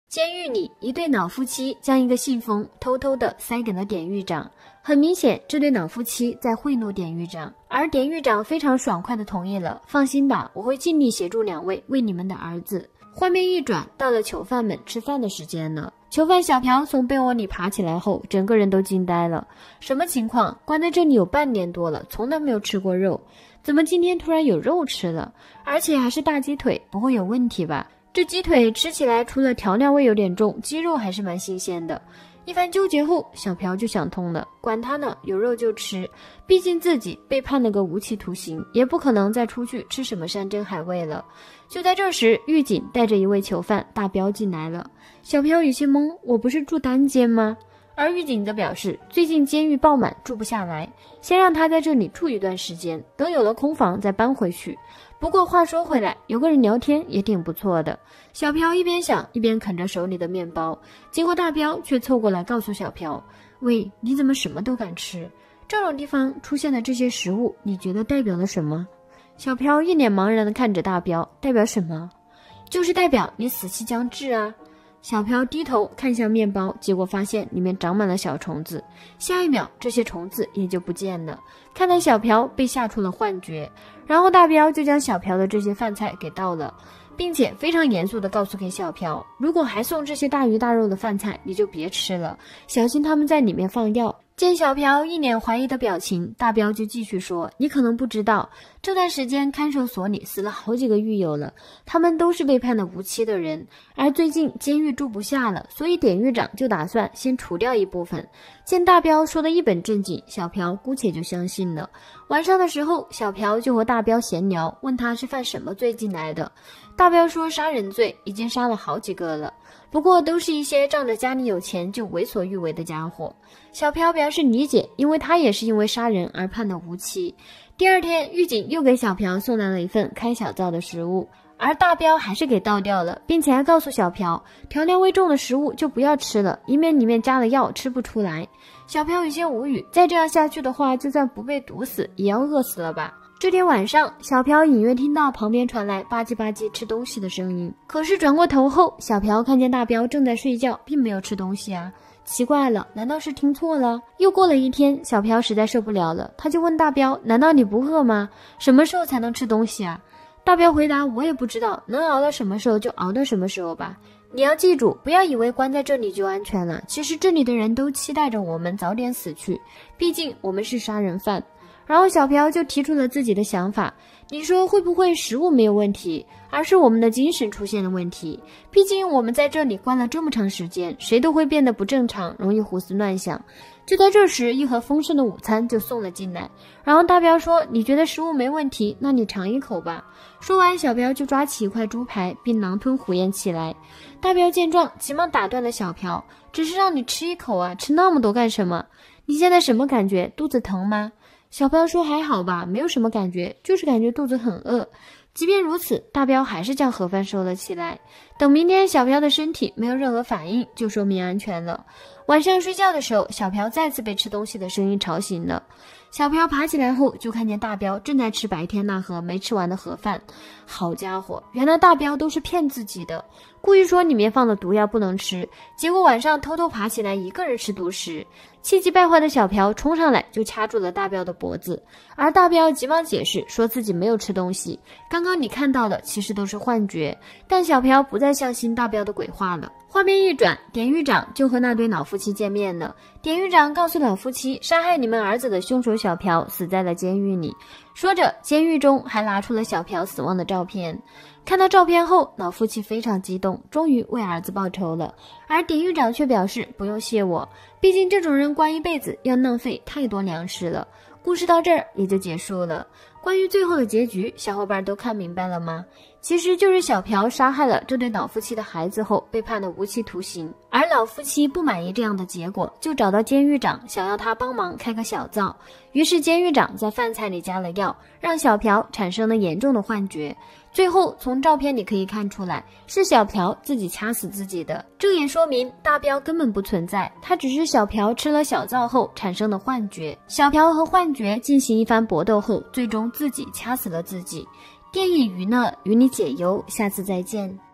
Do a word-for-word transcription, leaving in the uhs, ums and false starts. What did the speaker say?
监狱里，一对老夫妻将一个信封偷偷地塞给了典狱长。很明显，这对老夫妻在贿赂典狱长，而典狱长非常爽快地同意了。放心吧，我会尽力协助两位为你们的儿子。画面一转，到了囚犯们吃饭的时间了。囚犯小朴从被窝里爬起来后，整个人都惊呆了。什么情况？关在这里有半年多了，从来没有吃过肉，怎么今天突然有肉吃了？而且还是大鸡腿，不会有问题吧？这鸡腿吃起来除了调料味有点重，鸡肉还是蛮新鲜的。一番纠结后，小朴就想通了，管他呢，有肉就吃。毕竟自己被判了个无期徒刑，也不可能再出去吃什么山珍海味了。就在这时，狱警带着一位囚犯大彪进来了。小朴有些懵，我不是住单间吗？而狱警则表示，最近监狱爆满，住不下来，先让他在这里住一段时间，等有了空房再搬回去。不过话说回来，有个人聊天也挺不错的。小朴一边想，一边啃着手里的面包。结果大彪却凑过来告诉小朴，喂，你怎么什么都敢吃？这种地方出现的这些食物，你觉得代表了什么？小朴一脸茫然地看着大彪，代表什么？就是代表你死期将至啊。小朴低头看向面包，结果发现里面长满了小虫子。下一秒，这些虫子也就不见了。看来小朴被吓出了幻觉。然后大彪就将小朴的这些饭菜给倒了，并且非常严肃地告诉给小朴，如果还送这些大鱼大肉的饭菜，你就别吃了，小心他们在里面放药。见小朴一脸怀疑的表情，大彪就继续说，你可能不知道，这段时间看守所里死了好几个狱友了，他们都是被判了无期的人，而最近监狱住不下了，所以典狱长就打算先除掉一部分。见大彪说的一本正经，小朴姑且就相信了。晚上的时候，小朴就和大彪闲聊，问他是犯什么罪进来的。大彪说杀人罪，已经杀了好几个了，不过都是一些仗着家里有钱就为所欲为的家伙。小朴表示理解，因为他也是因为杀人而判的无期。第二天，狱警又给小朴送来了一份开小灶的食物，而大彪还是给倒掉了，并且还告诉小朴，调料味重的食物就不要吃了，以免里面加了药吃不出来。小朴有些无语，再这样下去的话，就算不被毒死，也要饿死了吧。这天晚上，小朴隐约听到旁边传来吧唧吧唧吃东西的声音，可是转过头后，小朴看见大彪正在睡觉，并没有吃东西啊。奇怪了，难道是听错了？又过了一天，小朴实在受不了了，他就问大彪，难道你不饿吗？什么时候才能吃东西啊？大彪回答，我也不知道，能熬到什么时候就熬到什么时候吧。你要记住，不要以为关在这里就安全了，其实这里的人都期待着我们早点死去，毕竟我们是杀人犯。然后小朴就提出了自己的想法，你说会不会食物没有问题，而是我们的精神出现了问题？毕竟我们在这里关了这么长时间，谁都会变得不正常，容易胡思乱想。就在这时，一盒丰盛的午餐就送了进来，然后大彪说，你觉得食物没问题，那你尝一口吧。说完，小彪就抓起一块猪排并狼吞虎咽起来。大彪见状急忙打断了小朴，只是让你吃一口啊，吃那么多干什么？你现在什么感觉？肚子疼吗？小彪说还好吧，没有什么感觉，就是感觉肚子很饿。即便如此，大彪还是将盒饭收了起来。等明天小彪的身体没有任何反应，就说明安全了。晚上睡觉的时候，小朴再次被吃东西的声音吵醒了。小朴爬起来后，就看见大彪正在吃白天那盒没吃完的盒饭。好家伙，原来大彪都是骗自己的，故意说里面放了毒药不能吃，结果晚上偷偷爬起来一个人吃独食。气急败坏的小朴冲上来就掐住了大彪的脖子，而大彪急忙解释说自己没有吃东西，刚刚你看到的其实都是幻觉。但小朴不再相信大彪的鬼话了。画面一转，典狱长就和那对老夫妻见面了。典狱长告诉老夫妻，杀害你们儿子的凶手小朴死在了监狱里。说着，监狱中还拿出了小朴死亡的照片。看到照片后，老夫妻非常激动，终于为儿子报仇了。而典狱长却表示不用谢我，毕竟这种人关一辈子要浪费太多粮食了。故事到这儿也就结束了。关于最后的结局，小伙伴都看明白了吗？其实就是小朴杀害了这对老夫妻的孩子后被判了无期徒刑，而老夫妻不满意这样的结果，就找到监狱长想要他帮忙开个小灶。于是监狱长在饭菜里加了药，让小朴产生了严重的幻觉。最后从照片里可以看出来，是小朴自己掐死自己的。这也说明大彪根本不存在，他只是小朴吃了小灶后产生的幻觉。小朴和幻觉进行一番搏斗后，最终自己掐死了自己。电影娱乐与你解忧，下次再见。